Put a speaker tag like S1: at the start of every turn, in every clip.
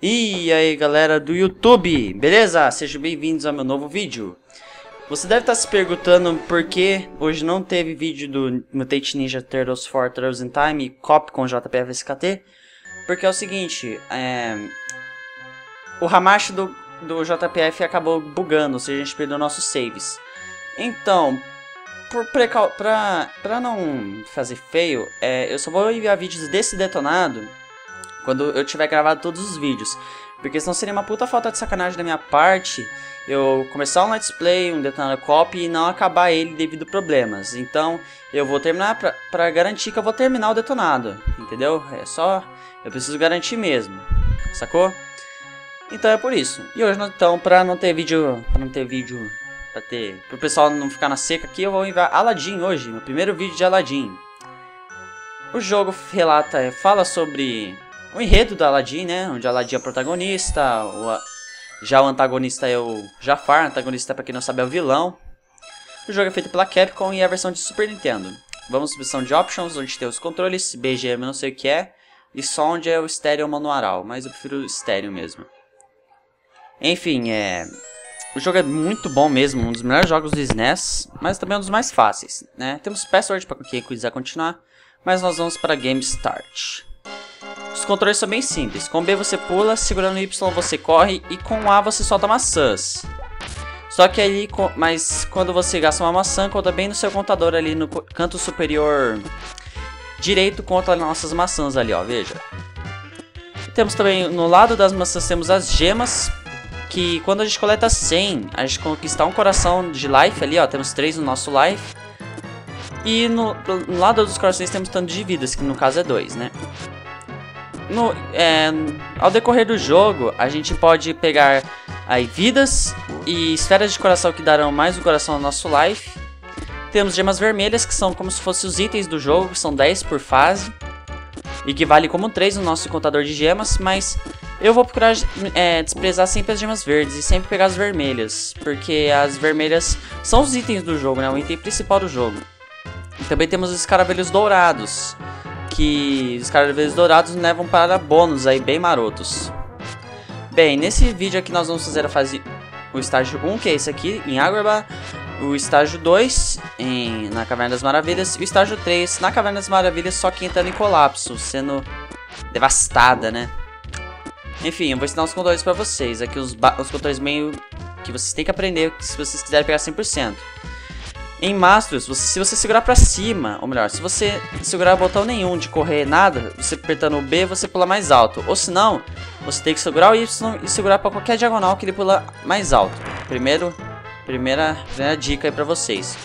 S1: E aí galera do YouTube, beleza? Sejam bem-vindos ao meu novo vídeo. Você deve estar se perguntando por que hoje não teve vídeo do Mutant Ninja Turtles 4 Turtles in Time Cop com JPF SKT. Porque é o seguinte, o Hamashi do JPF acabou bugando, ou seja, a gente perdeu nossos saves. Então, pra não fazer feio, eu só vou enviar vídeos desse detonado quando eu tiver gravado todos os vídeos. Porque senão seria uma puta falta de sacanagem da minha parte eu começar um let's play, um detonado copy e não acabar ele devido a problemas. Então eu vou terminar pra garantir que eu vou terminar o detonado, entendeu? É só, eu preciso garantir mesmo, sacou? Então é por isso. E hoje então, pro pessoal não ficar na seca aqui, eu vou enviar Aladdin hoje, meu primeiro vídeo de Aladdin. O jogo fala sobre o enredo do Aladdin, né? Onde Aladdin é o protagonista, já o antagonista é o Jafar, antagonista, pra quem não sabe, é o vilão. O jogo é feito pela Capcom e é a versão de Super Nintendo. Vamos para a versão de Options, onde tem os controles, BGM não sei o que é, e Sound é o estéreo manual, mas eu prefiro o estéreo mesmo. Enfim, o jogo é muito bom mesmo, um dos melhores jogos do SNES, mas também um dos mais fáceis, né? Temos password para quem quiser continuar, mas nós vamos para Game Start. Os controles são bem simples. Com B você pula, segurando Y você corre e com A você solta maçãs. Só que aí, mas quando você gasta uma maçã, conta bem no seu contador ali no canto superior direito, conta nossas maçãs ali, ó, veja. E temos também, no lado das maçãs temos as gemas, que quando a gente coleta 100, a gente conquista um coração de life ali, ó, temos 3 no nosso life. E no lado dos corações temos tanto de vidas, que no caso é 2, né? Ao decorrer do jogo, a gente pode pegar aí vidas e esferas de coração que darão mais um coração ao nosso life. Temos gemas vermelhas, que são como se fossem os itens do jogo, que são 10 por fase, e que vale como 3 no nosso contador de gemas, mas eu vou procurar desprezar sempre as gemas verdes e sempre pegar as vermelhas, porque as vermelhas são os itens do jogo, né? O item principal do jogo. E também temos os escaravelhos dourados, que os escaravelhos dourados levam para bônus aí bem marotos. Bem, nesse vídeo aqui nós vamos fazer o estágio 1, que é esse aqui, em Agrabah, o estágio 2, na Caverna das Maravilhas, e o estágio 3, na Caverna das Maravilhas, só que entrando em colapso, sendo devastada, né? Enfim, eu vou ensinar os controles para vocês, aqui os controles meio que vocês têm que aprender se vocês quiserem pegar 100%. Em Masters, se você segurar pra cima, ou melhor, se você segurar botão nenhum de correr nada, você apertando o B, você pula mais alto. Ou se não, você tem que segurar o Y e segurar pra qualquer diagonal que ele pula mais alto. Primeira dica aí pra vocês.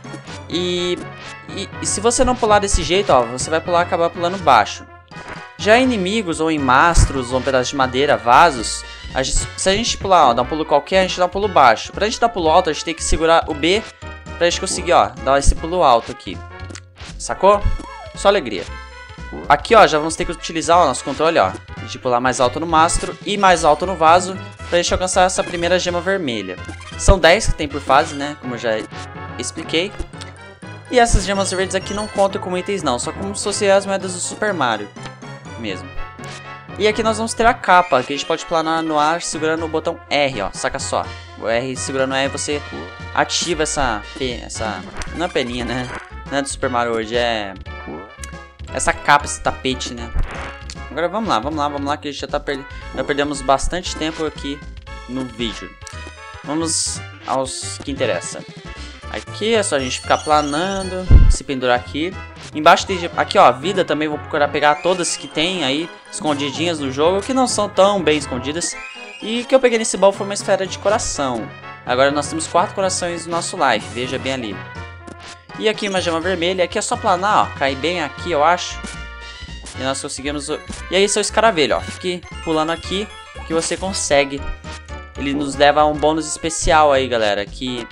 S1: E se você não pular desse jeito, ó, você vai acabar pulando baixo. Já em inimigos, ou em mastros, ou um pedaço de madeira, vasos, se a gente pular, ó, dar um pulo qualquer, a gente dá um pulo baixo. Pra gente dar pulo alto, a gente tem que segurar o B pra gente conseguir, ó, dar esse pulo alto aqui. Sacou? Só alegria. Aqui, ó, já vamos ter que utilizar o nosso controle, ó, de pular mais alto no mastro e mais alto no vaso pra gente alcançar essa primeira gema vermelha. São 10 que tem por fase, né, como eu já expliquei. E essas gemas verdes aqui não contam como itens não, só como se fossem as moedas do Super Mario mesmo. E aqui nós vamos ter a capa, que a gente pode planar no ar segurando o botão R, ó, saca só. O R segurando o R você ativa essa não é peninha, né? Não é do Super Mario hoje, é essa capa, esse tapete, né? Agora vamos lá, que a gente já perdemos bastante tempo aqui no vídeo. Vamos aos que interessa. Aqui é só a gente ficar planando, se pendurar aqui. Embaixo tem, aqui ó, vida também, vou procurar pegar todas que tem aí, escondidinhas no jogo, que não são tão bem escondidas. E o que eu peguei nesse baú foi uma esfera de coração. Agora nós temos 4 corações no nosso life, veja bem ali. E aqui uma gema vermelha, aqui é só planar, ó, cair bem aqui eu acho. E nós conseguimos, e aí seu escaravelho, ó, fique pulando aqui que você consegue. Ele nos leva a um bônus especial aí galera, que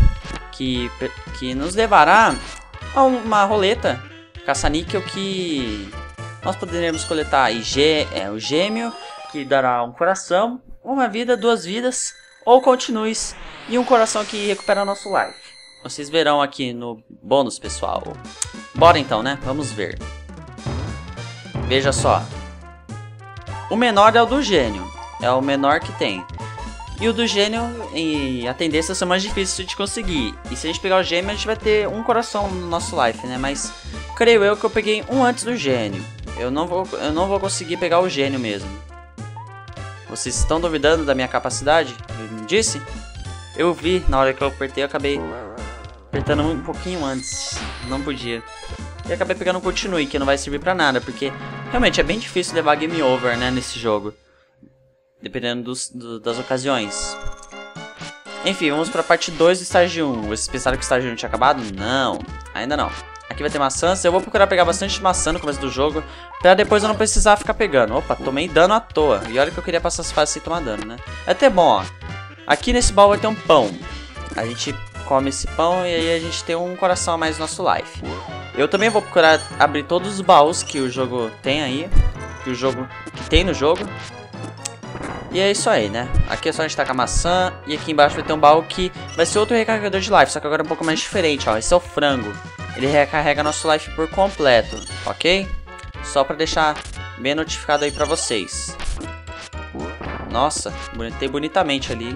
S1: nos levará a uma roleta caça-níquel que nós poderemos coletar aí o gêmeo, que dará um coração, uma vida, 2 vidas, ou continues, e um coração que recupera nosso life. Vocês verão aqui no bônus, pessoal. Bora então, né? Vamos ver. Veja só. O menor é o do gênio. é o menor que tem. E o do gênio, a tendência é mais difícil de conseguir. E se a gente pegar o gêmeo, a gente vai ter um coração no nosso life, né? Mas creio eu que eu peguei um antes do gênio. Eu não vou conseguir pegar o gênio mesmo. Vocês estão duvidando da minha capacidade? Eu não disse? Eu vi, na hora que eu apertei, eu acabei apertando um pouquinho antes. Não podia. E acabei pegando um continue, que não vai servir pra nada, porque realmente é bem difícil levar game over, né, nesse jogo. Dependendo das ocasiões. Enfim, vamos pra parte 2 do estágio 1. Vocês pensaram que o estágio 1 tinha acabado? Não, ainda não. Aqui vai ter maçãs. Eu vou procurar pegar bastante maçã no começo do jogo, pra depois eu não precisar ficar pegando. Opa, tomei dano à toa. E olha que eu queria passar as fases sem tomar dano, né? É até bom, ó. Aqui nesse baú vai ter um pão. A gente come esse pão e aí a gente tem um coração a mais no nosso life. Eu também vou procurar abrir todos os baús que o jogo tem aí. Que tem no jogo. E é isso aí, né? Aqui é só a gente tacar maçã. E aqui embaixo vai ter um baú que vai ser outro recarregador de life. Só que agora é um pouco mais diferente, ó. Esse é o frango. Ele recarrega nosso life por completo, ok? Só pra deixar bem notificado aí pra vocês. Nossa, bonitei bonitamente ali.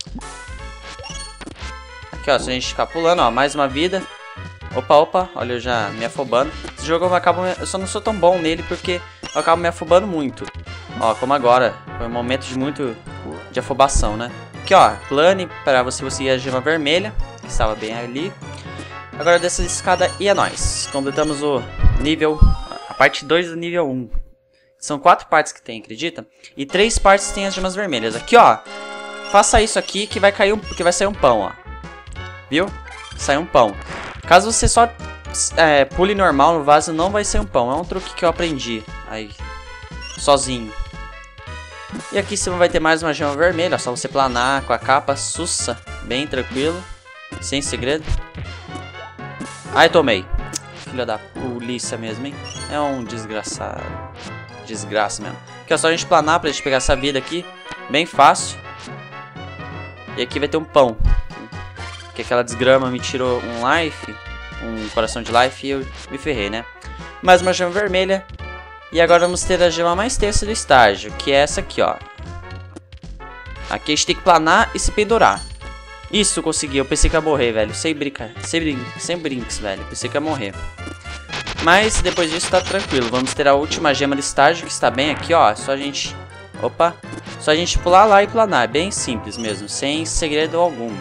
S1: Aqui, ó, se a gente ficar pulando, ó, mais uma vida. Opa, opa, olha eu já me afobando. Esse jogo eu só não sou tão bom nele porque eu acabo me afobando muito. Ó, como agora, foi um momento de afobação, né? Aqui, ó, plane para você conseguir a gema vermelha, que estava bem ali. Agora dessa escada e é nóis. Completamos o nível, a parte 2 do nível 1. São 4 partes que tem, acredita? E 3 partes tem as gemas vermelhas. Aqui, ó, faça isso aqui que vai sair um pão, ó. Viu? Sai um pão. Caso você só pule normal no vaso, não vai ser um pão. É um truque que eu aprendi aí, sozinho. E aqui em cima vai ter mais uma gema vermelha. Ó, só você planar com a capa, sussa, bem tranquilo, sem segredo. Ai, tomei. Filha da polícia mesmo, hein? É um desgraçado. Desgraça mesmo. Aqui é só a gente planar pra gente pegar essa vida aqui. Bem fácil. E aqui vai ter um pão. Que aquela desgrama me tirou um life. Um coração de life e eu me ferrei, né? Mais uma gema vermelha. E agora vamos ter a gema mais tensa do estágio. Que é essa aqui, ó. Aqui a gente tem que planar e se pendurar. Isso, consegui. Eu pensei que ia morrer, velho. Sem brinks, velho. Pensei que ia morrer. Mas depois disso tá tranquilo. Vamos ter a última gema do estágio, que está bem aqui, ó. Só a gente... Opa. Só a gente pular lá e planar. É bem simples mesmo. Sem segredo algum.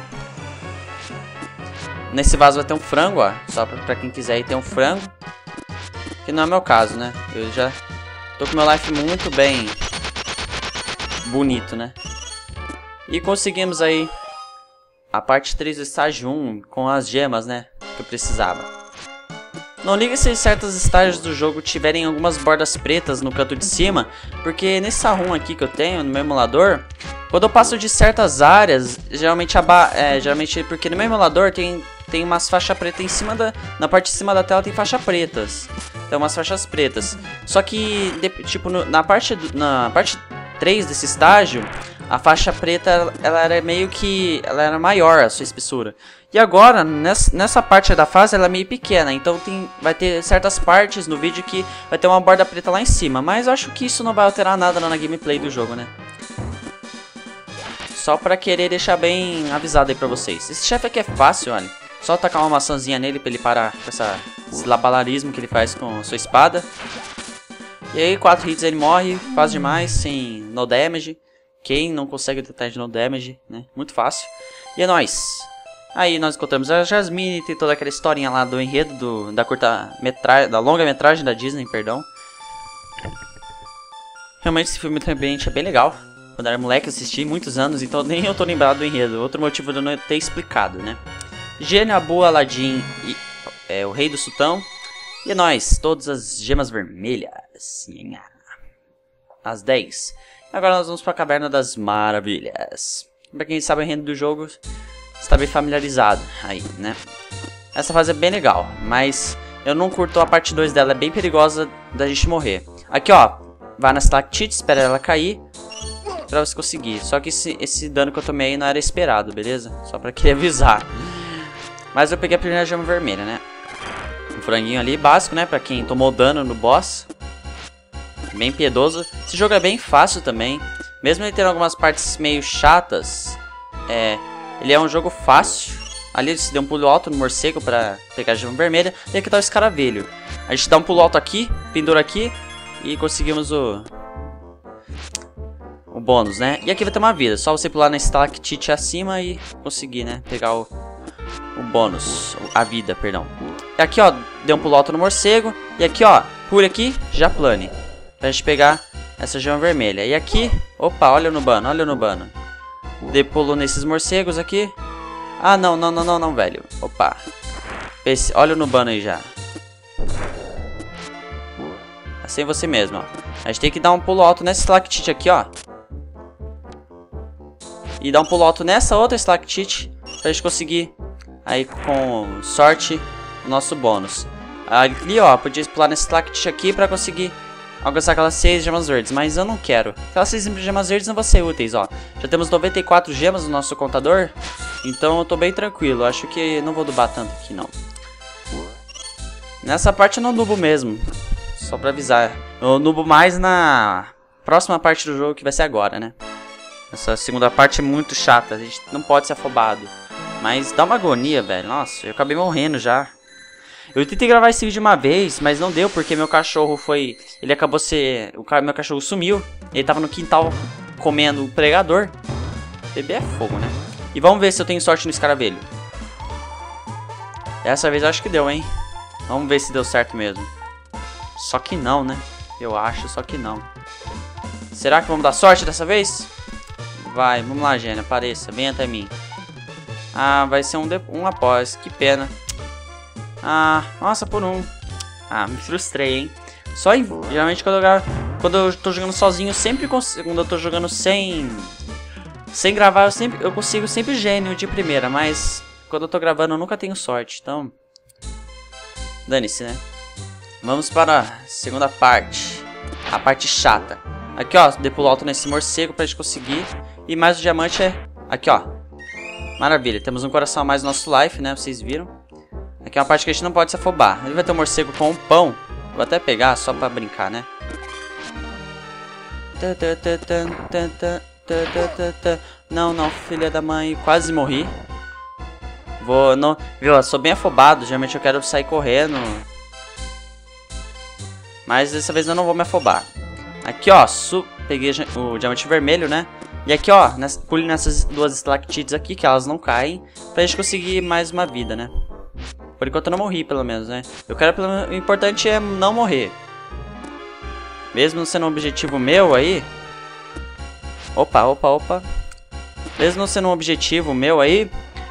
S1: Nesse vaso vai ter um frango, ó. Só pra quem quiser aí ter um frango. Que não é o meu caso, né? Eu já tô com meu life muito bem bonito, né? E conseguimos aí a parte 3 do estágio 1 com as gemas, né? Que eu precisava. Não liga se certos estágios do jogo tiverem algumas bordas pretas no canto de cima, porque nesse run aqui que eu tenho no meu emulador, quando eu passo de certas áreas, geralmente porque no meu emulador tem umas faixas pretas em cima na parte de cima da tela tem faixas pretas. Tem umas faixas pretas. Só que tipo na parte 3 desse estágio, a faixa preta ela era meio que ela era maior a sua espessura. E agora nessa parte da fase ela é meio pequena, então vai ter certas partes no vídeo que vai ter uma borda preta lá em cima, mas eu acho que isso não vai alterar nada na gameplay do jogo, né? Só pra querer deixar bem avisado aí pra vocês. Esse chefe aqui é fácil, olha. Só tacar uma maçãzinha nele pra ele parar com esse labalarismo que ele faz com a sua espada. E aí 4 hits ele morre, fácil demais, sem no damage. Quem não consegue tratar de no damage, né? Muito fácil. E é nóis. Aí nós encontramos a Jasmine, tem toda aquela historinha lá do enredo da longa-metragem da Disney, perdão. Realmente esse filme também é bem legal. Quando era moleque assisti muitos anos, então nem eu tô lembrado do enredo. Outro motivo de eu não ter explicado, né? Gênio, Abu, Aladdin e o Rei do Sultão. E é nóis, todas as gemas vermelhas. As 10. Agora nós vamos para a Caverna das Maravilhas. Pra quem sabe o enredo do jogo, está bem familiarizado aí, né? Essa fase é bem legal, mas eu não curto a parte 2 dela, é bem perigosa da gente morrer. Aqui, ó, vai na estalactite, espera ela cair pra você conseguir. Só que esse dano que eu tomei aí não era esperado, beleza? Só pra querer avisar. Mas eu peguei a primeira gema vermelha, né? Um franguinho ali, básico, né? Pra quem tomou dano no boss. Bem piedoso. Esse jogo é bem fácil também. Mesmo ele tendo algumas partes meio chatas, ele é um jogo fácil. Ali ele se deu um pulo alto no morcego pra pegar a gema vermelha. E aqui tá o escaravelho. A gente dá um pulo alto aqui, pendura aqui e conseguimos o bônus, né? E aqui vai ter uma vida. Só você pular na estalactite acima e conseguir, né? Pegar o bônus. A vida, perdão. E aqui, ó, deu um pulo alto no morcego. E aqui, ó, pule aqui, já plane. Pra gente pegar essa gema vermelha. E aqui, opa, olha no bano, olha no bano. Dei pulo nesses morcegos aqui. Ah, não, velho. Opa. Olha no bano aí já. Assim você mesmo, ó. A gente tem que dar um pulo alto nessa estalactite aqui, ó. E dar um pulo alto nessa outra estalactite. Pra gente conseguir, aí com sorte, o nosso bônus. Ali, ó, podia pular nessa estalactite aqui pra conseguir alcançar aquelas 6 gemas verdes. Mas eu não quero. Aquelas 6 gemas verdes não vão ser úteis, ó. Já temos 94 gemas no nosso contador. Então eu tô bem tranquilo. Acho que não vou dubar tanto aqui, não. Nessa parte eu não dubo mesmo. Só pra avisar. Eu nubo mais na próxima parte do jogo, que vai ser agora, né? Essa segunda parte é muito chata. A gente não pode ser afobado. Mas dá uma agonia, velho. Nossa, eu acabei morrendo já. Eu tentei gravar esse vídeo uma vez, mas não deu, porque meu cachorro foi... Ele acabou ser... Meu cachorro sumiu. Ele tava no quintal comendo o pregador. Bebê é fogo, né? E vamos ver se eu tenho sorte no escaravelho. Dessa vez eu acho que deu, hein? Vamos ver se deu certo mesmo. Só que não, né? Eu acho, só que não. Será que vamos dar sorte dessa vez? Vai, vamos lá, Gênia, apareça, venha até mim. Ah, vai ser um após, que pena. Ah, nossa, por um. Ah, me frustrei, hein? Geralmente quando eu tô jogando sozinho, sempre consigo. Quando eu tô jogando sem gravar, eu consigo sempre gênio de primeira. Mas quando eu tô gravando, eu nunca tenho sorte, então... Dane-se, né? Vamos para a segunda parte. A parte chata. Aqui, ó, dei pulo alto nesse morcego pra gente conseguir. E mais o diamante é... Aqui, ó. Maravilha, temos um coração a mais no nosso life, né? Vocês viram. Aqui é uma parte que a gente não pode se afobar. Ele vai ter um morcego com um pão. Vou até pegar só pra brincar, né? Não, filha da mãe. Quase morri. Viu, eu sou bem afobado. Geralmente eu quero sair correndo. Mas dessa vez eu não vou me afobar. Aqui, ó, peguei o diamante vermelho, né? E aqui, ó, pule nessas duas estalactites aqui, que elas não caem. Pra gente conseguir mais uma vida, né? Por enquanto eu não morri, pelo menos, né? O importante é não morrer. Mesmo sendo um objetivo meu aí... Opa. Mesmo sendo um objetivo meu aí...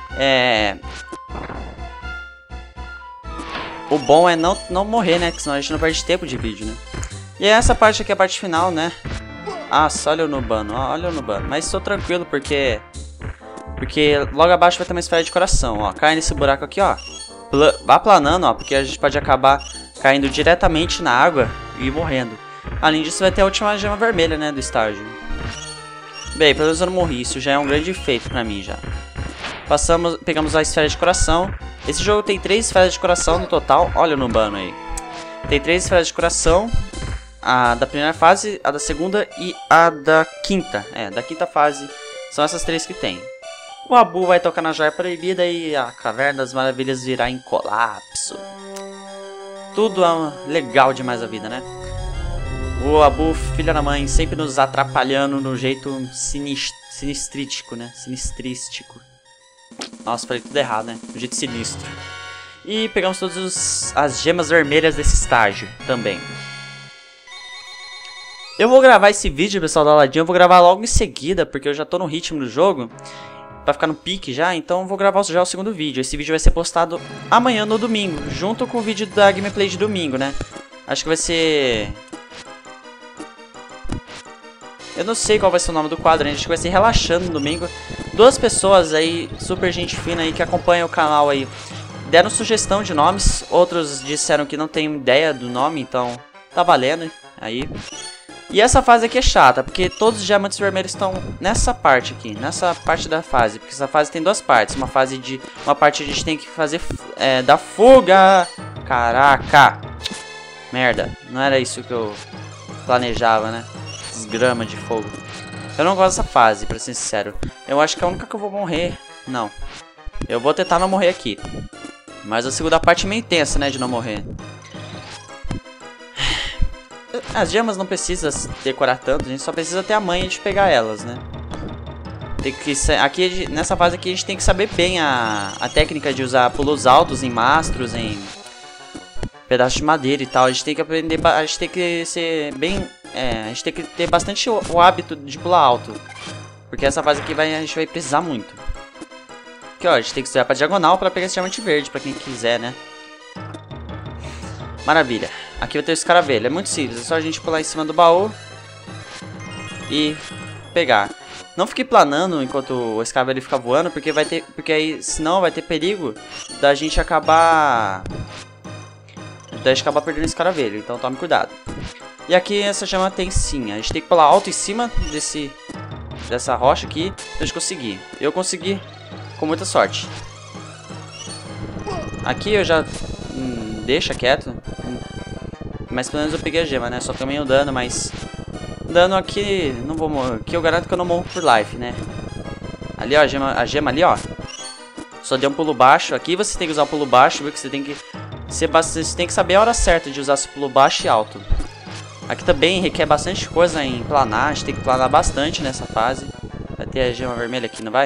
S1: O bom é não morrer, né? Porque senão a gente não perde tempo de vídeo, né? E essa parte aqui é a parte final, né? Nossa, olha o Nubano, olha o Nubano. Mas estou tranquilo porque logo abaixo vai ter uma esfera de coração, ó. Cai nesse buraco aqui, ó. Vá planando, ó, porque a gente pode acabar caindo diretamente na água e morrendo. Além disso, vai ter a última gema vermelha, né, do estágio. Bem, pelo menos eu não morri, isso já é um grande feito pra mim, já. Pegamos a esfera de coração. Esse jogo tem 3 esferas de coração no total, olha o Nubano aí. Tem 3 esferas de coração, a da primeira fase, a da segunda e a da quinta. Da quinta fase, são essas 3 que tem. O Abu vai tocar na joia proibida e a Caverna das Maravilhas virá em colapso. Tudo é legal demais a vida, né? O Abu, filha da mãe, sempre nos atrapalhando no jeito sinistrístico, né? Sinistrístico. Nossa, falei tudo errado, né? Do jeito sinistro. E pegamos todas as gemas vermelhas desse estágio também. Eu vou gravar esse vídeo, pessoal, da Ladinha. Eu vou gravar logo em seguida, porque eu já tô no ritmo do jogo. Pra ficar no pique já, então eu vou gravar já o segundo vídeo. Esse vídeo vai ser postado amanhã no domingo, junto com o vídeo da gameplay de domingo, né? Acho que vai ser... Eu não sei qual vai ser o nome do quadro, né? Acho que vai ser Relaxando no domingo. 2 pessoas aí, super gente fina aí, que acompanham o canal aí, deram sugestão de nomes. Outros disseram que não tem ideia do nome, então tá valendo aí. E essa fase aqui é chata, porque todos os diamantes vermelhos estão nessa parte aqui, nessa parte da fase. Porque essa fase tem 2 partes, uma parte a gente tem que fazer da fuga. Caraca, merda, não era isso que eu planejava, né? Desgrama de fogo. Eu não gosto dessa fase, pra ser sincero. Eu acho que é a única que eu vou morrer. Não. Eu vou tentar não morrer aqui. Mas a segunda parte é meio tensa, né, de não morrer. As gemas não precisa decorar tanto, a gente só precisa ter a manha de pegar elas, né? Tem que aqui, nessa fase aqui a gente tem que saber bem a técnica de usar pulos altos em mastros, em pedaços de madeira e tal. A gente tem que aprender, a gente tem que ser bem... a gente tem que ter bastante o hábito de pular alto. Porque essa fase aqui a gente vai precisar muito. Aqui ó, a gente tem que estudar pra diagonal pra pegar esse diamante verde, pra quem quiser, né? Maravilha. Aqui vai ter o escaravelho, é muito simples, é só a gente pular em cima do baú e pegar. Não fique planando enquanto o escaravelho fica voando, porque vai ter, aí senão vai ter perigo da gente acabar perdendo o escaravelho, então tome cuidado. E aqui essa chama tem sim, a gente tem que pular alto em cima dessa rocha aqui pra gente conseguir. Eu consegui com muita sorte. Aqui eu já deixa quieto. Mas pelo menos eu peguei a gema, né? Só tomei o dano, mas... Dano aqui... Não vou morrer. Aqui eu garanto que eu não morro por life, né? Ali, ó. A gema ali, ó. Só deu um pulo baixo. Aqui você tem que usar o pulo baixo, viu? Que você tem que... Você tem que saber a hora certa de usar esse pulo baixo e alto. Aqui também requer bastante coisa em planar. A gente tem que planar bastante nessa fase. Vai ter a gema vermelha aqui, não vai?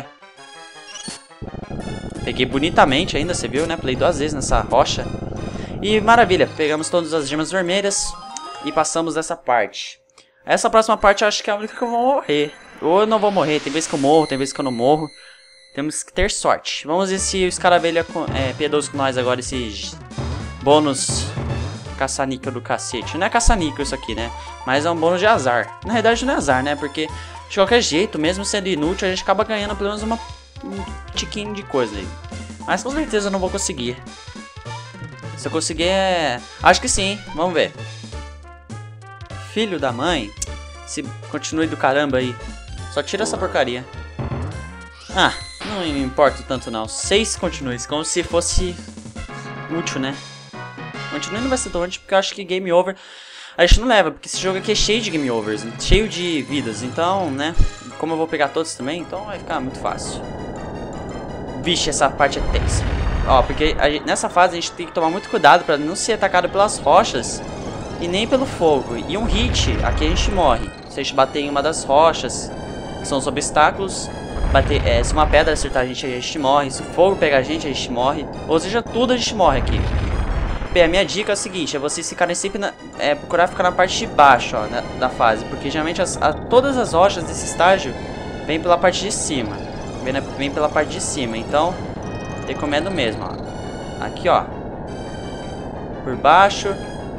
S1: Peguei bonitamente ainda, você viu, né? Pulei 2 vezes nessa rocha. E maravilha, pegamos todas as gemas vermelhas e passamos essa parte. Essa próxima parte eu acho que é a única que eu vou morrer. Ou eu não vou morrer, tem vezes que eu morro, tem vezes que eu não morro. Temos que ter sorte. Vamos ver se o escaravelho é piedoso com nós agora, esse bônus caça-níquel do cacete. Não é caça-níquel isso aqui, né? Mas é um bônus de azar. Na verdade não é azar, né? Porque de qualquer jeito, mesmo sendo inútil, a gente acaba ganhando pelo menos um tiquinho de coisa aí. Mas com certeza eu não vou conseguir. Se eu conseguir é... Acho que sim, vamos ver. Filho da mãe. Se continue do caramba aí. Só tira essa porcaria. Ah, não importa tanto não. 6 continues, como se fosse útil, né? Continue não vai ser tão útil porque eu acho que game over a gente não leva, porque esse jogo aqui é cheio de game overs, cheio de vidas. Então, né, como eu vou pegar todos também, então vai ficar muito fácil. Vixe, essa parte é tensa. Ó, porque nessa fase a gente tem que tomar muito cuidado pra não ser atacado pelas rochas e nem pelo fogo. E um hit, aqui a gente morre. Se a gente bater em uma das rochas, que são os obstáculos, se uma pedra acertar a gente morre. Se o fogo pegar a gente morre. Ou seja, tudo a gente morre aqui. Bem, a minha dica é a seguinte, é vocês ficarem sempre procurar ficar na parte de baixo, ó, da fase. Porque geralmente todas as rochas desse estágio vêm pela parte de cima. Vem pela parte de cima, então... Recomendo mesmo, ó. Aqui, ó. Por baixo.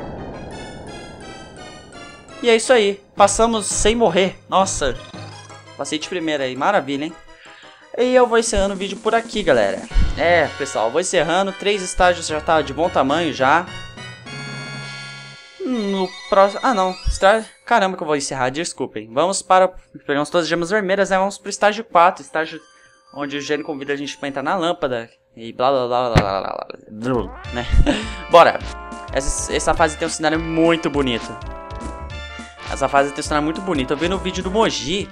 S1: E é isso aí. Passamos sem morrer. Nossa. Passei de primeira aí. Maravilha, hein? E eu vou encerrando o vídeo por aqui, galera. Pessoal. Eu vou encerrando. 3 estágios já tá de bom tamanho já. No próximo... Ah, não. Caramba que eu vou encerrar. Desculpem. Vamos para... Pegamos todas as gemas vermelhas, né? Vamos pro estágio 4. Estágio... onde o gênio convida a gente pra entrar na lâmpada e blá blá blá blá blá blá, né? Bora! Essa fase tem um cenário muito bonito. Essa fase tem um cenário muito bonito. Eu vi no vídeo do Moji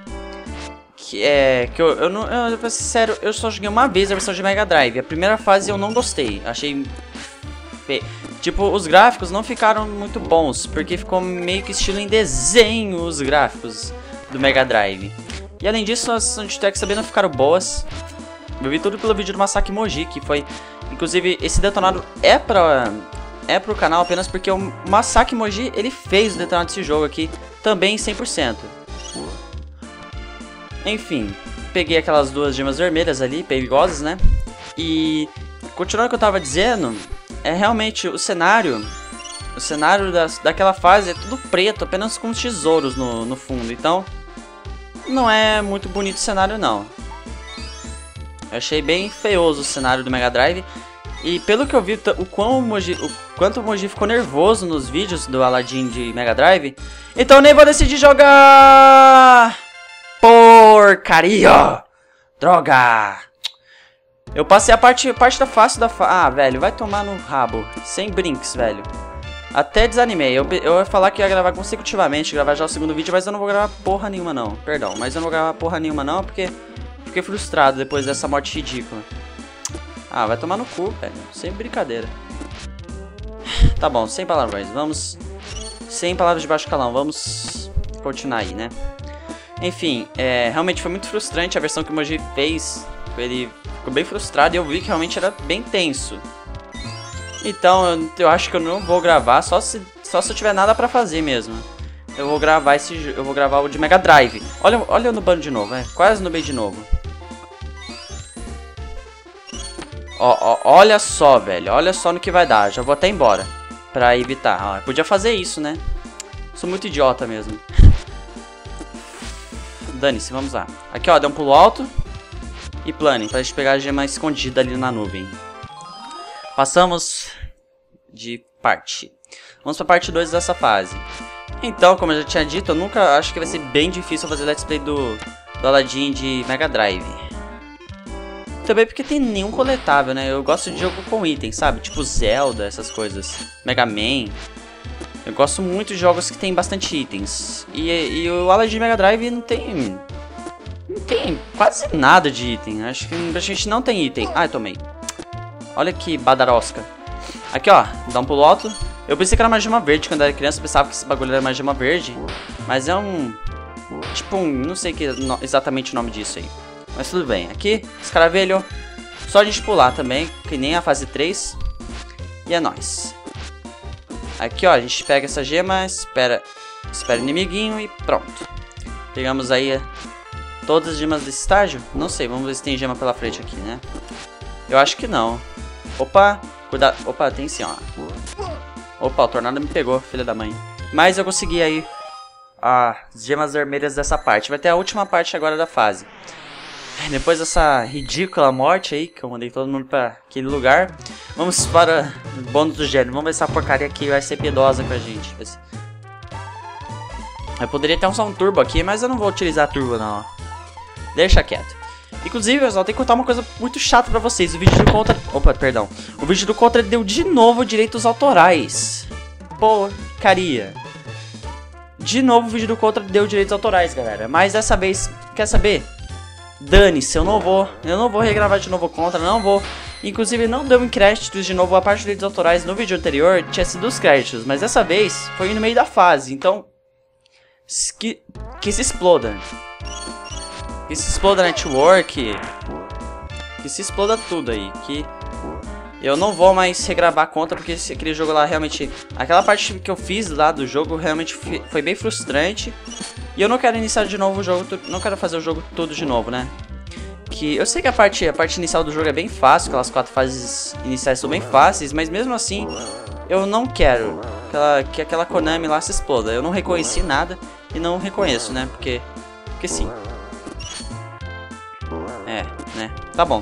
S1: eu vou ser sincero, eu só joguei uma vez a versão de Mega Drive. A primeira fase eu não gostei. Achei tipo, os gráficos não ficaram muito bons, porque ficou meio que estilo em desenho os gráficos do Mega Drive. E além disso, as sound tracks também não ficaram boas. Eu vi tudo pelo vídeo do Masaki Moji, que foi... Inclusive, esse detonado é pro canal apenas porque o Masaki Moji, ele fez o detonado desse jogo aqui também 100%. Enfim, peguei aquelas 2 gemas vermelhas ali, perigosas, né? E, continuando o que eu tava dizendo, realmente o cenário daquela fase é tudo preto, apenas com tesouros no fundo. Então... não é muito bonito o cenário, não. Eu achei bem feioso o cenário do Mega Drive. E pelo que eu vi, o quanto o Moji ficou nervoso nos vídeos do Aladdin de Mega Drive. Então eu nem vou decidir jogar! Porcaria! Droga! Eu passei a parte da fácil da fase. Ah, velho, vai tomar no rabo. Sem brinks, velho. Até desanimei. Eu ia falar que ia gravar consecutivamente, gravar já o segundo vídeo, mas eu não vou gravar porra nenhuma não. Perdão, mas eu não vou gravar porra nenhuma não, porque fiquei frustrado depois dessa morte ridícula. Ah, vai tomar no cu, velho. Sem brincadeira. Tá bom, sem palavrões. Vamos... Sem palavras de baixo calão, vamos continuar aí, né? Enfim, realmente foi muito frustrante a versão que o Moji fez. Ele ficou bem frustrado e eu vi que realmente era bem tenso. Então, eu acho que eu não vou gravar, só se eu tiver nada pra fazer mesmo. Eu vou gravar o de Mega Drive. Olha no bando de novo, quase no meio de novo. Olha só, velho, olha só no que vai dar. Já vou até embora, pra evitar. Eu podia fazer isso, né? Sou muito idiota mesmo. Dane-se, vamos lá. Aqui, ó, dá um pulo alto e plane, pra gente pegar a gema escondida ali na nuvem. Passamos de parte. Vamos pra parte 2 dessa fase. Então, como eu já tinha dito, eu nunca acho que vai ser bem difícil fazer let's play do Aladdin de Mega Drive. Também porque tem nenhum coletável, né? Eu gosto de jogo com itens, sabe? Tipo Zelda, essas coisas. Mega Man. Eu gosto muito de jogos que tem bastante itens. E o Aladdin Mega Drive não tem quase nada de item. Acho que a gente não tem item. Ai, tomei. Olha que badarosca. Aqui, ó. Dá um pulo alto. Eu pensei que era uma gema verde quando era criança. Eu pensava que esse bagulho era uma gema verde. Mas é um... Tipo um... Não sei exatamente o nome disso aí. Mas tudo bem. Aqui, escaravelho. Só a gente pular também. Que nem a fase 3. E é nóis. Aqui, ó. A gente pega essa gema. Espera o inimiguinho e pronto. Pegamos aí todas as gemas desse estágio. Não sei. Vamos ver se tem gema pela frente aqui, né? Eu acho que não. Opa, cuidado. Opa, tem sim, ó. Opa, o tornado me pegou, filha da mãe. Mas eu consegui aí as gemas vermelhas dessa parte. Vai ter a última parte agora da fase. Depois dessa ridícula morte aí, que eu mandei todo mundo pra aquele lugar, vamos para o bônus do gênero. Vamos ver se essa porcaria aqui vai ser piedosa com a gente. Eu poderia ter um turbo aqui, mas eu não vou utilizar turbo não. Deixa quieto. Inclusive, pessoal, tem que contar uma coisa muito chata pra vocês. O vídeo do Contra... Opa, perdão. O vídeo do Contra deu de novo direitos autorais. Porcaria. De novo o vídeo do Contra deu direitos autorais, galera. Mas dessa vez, quer saber? Dane-se, eu não vou regravar de novo o Contra, não vou. Inclusive, não deu em créditos de novo. A parte dos direitos autorais no vídeo anterior tinha sido os créditos. Mas dessa vez, foi no meio da fase. Então, que se exploda. Que se exploda a network. Que se exploda tudo aí. Que eu não vou mais regravar a conta. Porque aquele jogo lá realmente... Aquela parte que eu fiz lá do jogo realmente foi bem frustrante. E eu não quero iniciar de novo o jogo. Não quero fazer o jogo todo de novo, né? Que eu sei que a parte inicial do jogo é bem fácil. Aquelas 4 fases iniciais são bem fáceis. Mas mesmo assim, eu não quero que aquela Konami lá se exploda. Eu não reconheci nada. E não reconheço, né? Porque sim. Né? Tá bom.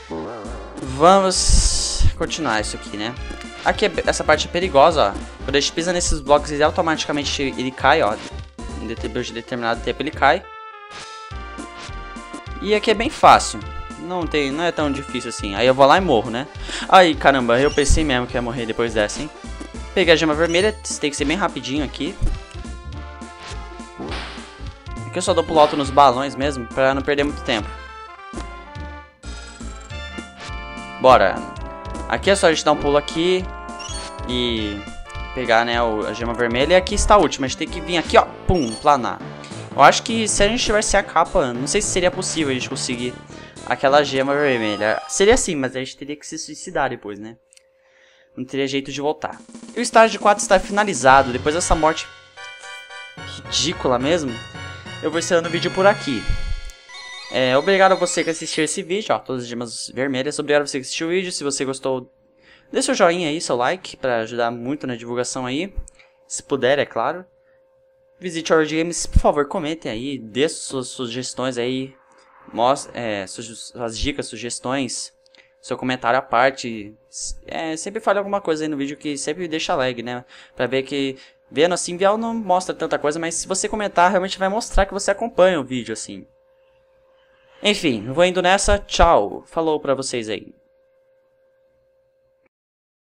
S1: Vamos continuar isso aqui, né? Aqui, essa parte é perigosa, ó. Quando a gente pisa nesses blocos, ele automaticamente ele cai, ó. Em determinado tempo ele cai. E aqui é bem fácil. Não é tão difícil assim. Aí eu vou lá e morro, né? Ai, caramba, eu pensei mesmo que ia morrer depois dessa, hein? Peguei a gema vermelha, tem que ser bem rapidinho aqui. Aqui eu só dou pulo alto nos balões mesmo, pra não perder muito tempo. Bora. Aqui é só a gente dar um pulo aqui e pegar, né, a gema vermelha. E aqui está a última. A gente tem que vir aqui, ó. Pum, planar. Eu acho que se a gente tivesse a capa, não sei se seria possível a gente conseguir aquela gema vermelha. Seria sim, mas a gente teria que se suicidar depois, né? Não teria jeito de voltar. E o estágio 4 está finalizado. Depois dessa morte ridícula mesmo, eu vou encerrando o vídeo por aqui. Obrigado a você que assistiu esse vídeo, ó, todas as gemas vermelhas. Obrigado a você que assistiu o vídeo. Se você gostou, dê seu joinha aí, seu like, pra ajudar muito na divulgação aí. Se puder, é claro. Visite World Games, por favor, comentem aí, dê suas sugestões aí. Mostre, suas dicas, sugestões, seu comentário à parte. Sempre fale alguma coisa aí no vídeo que sempre deixa lag, né? Pra ver que, vendo assim, Vial não mostra tanta coisa, mas se você comentar, realmente vai mostrar que você acompanha o vídeo, assim. Enfim, vou indo nessa. Tchau. Falou pra vocês aí.